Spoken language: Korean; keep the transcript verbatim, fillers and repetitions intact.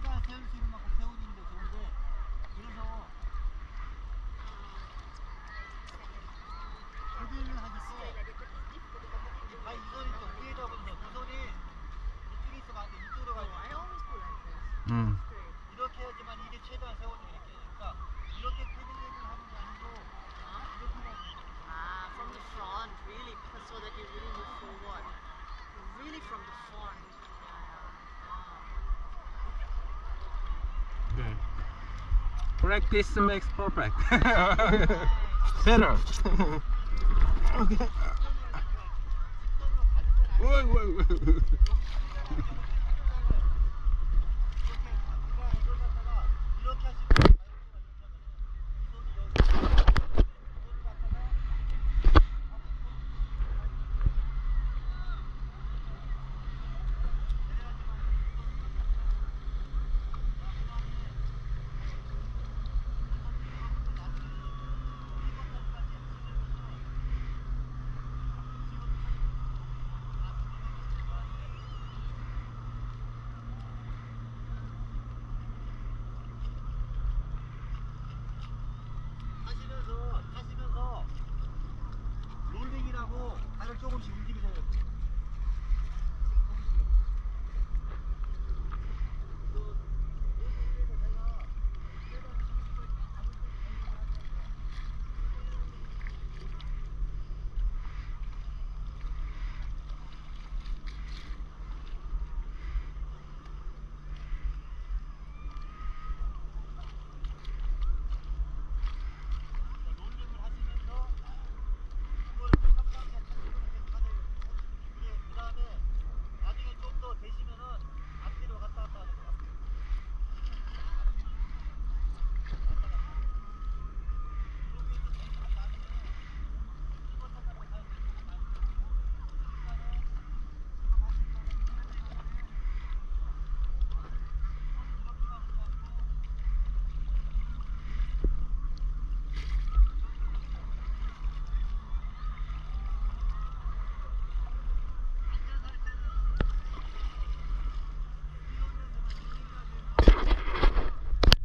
최대한 세울 수 있는 만큼 세워주는 게 좋은데 그래서 헤드를 하실 때 아, 이 손이 또 위에 잡아서 두 손이 이쪽에 있으면 안 돼. 이쪽으로 가야 돼. 음. 이렇게 해야지만 이게 최대한 세워져 이렇게. 그러니까 이렇게 패들링을 하는 게 아니고 이렇게 해가지고. Ah, from the front, really, so that you really move forward. Really from the front. Yeah, yeah. Okay. Practice makes perfect. Better. Okay. Whoa, whoa, whoa.